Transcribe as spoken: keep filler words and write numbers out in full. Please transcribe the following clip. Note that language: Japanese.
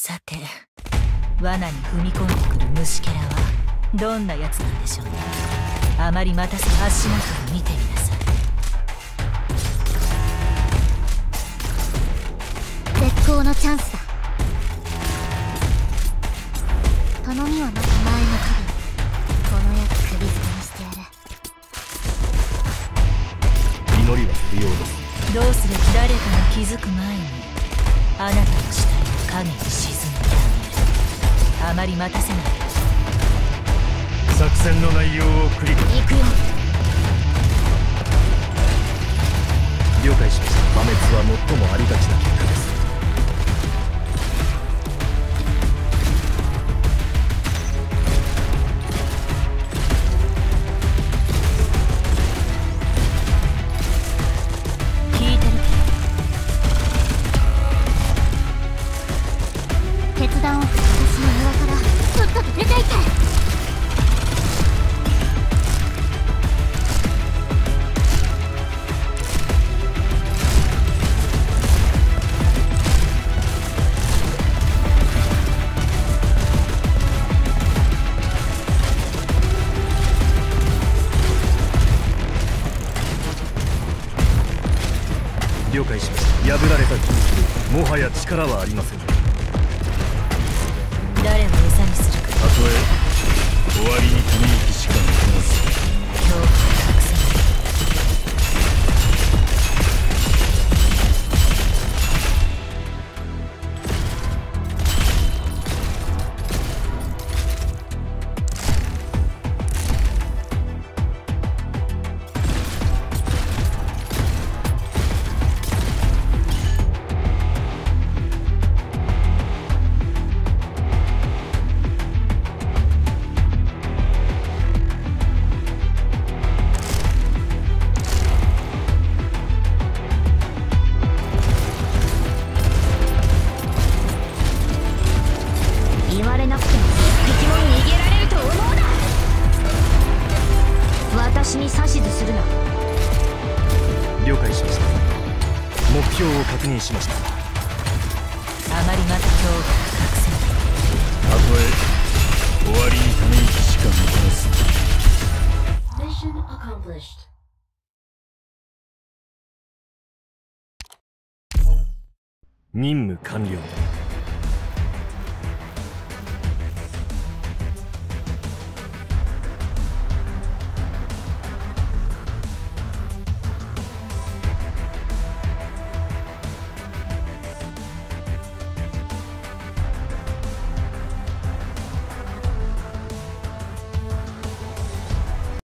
さて、罠に踏み込んでくる虫けらはどんなやつなんでしょうね。あまり待たせ足元を見てみなさい。 絶好のチャンスだ。頼みはなく前の影、この役首付けにしてやる。 祈りは不要です。 どうすれば誰かが気づく前にあなたの死体が影に沈んであげる。あまり待たせない。 作戦の内容を繰り返す。 行くよ。 了解しました。破滅は最もありがちな結果です。 聞いてるけど決断を私の庭からとっとと出ていけ。 了解しました。破られた禁止でもはや力はありません。 誰を餌にするか。 たとえ終わりにため息しか残らず恐怖を隠せない。 言われなくても敵も逃げられると思うな。私に指図するな。 了解しました。目標を確認しました。 あまりまた恐怖を隠せない。 たとえ終わりにため息しか残らず Mission accomplished. 任務完了。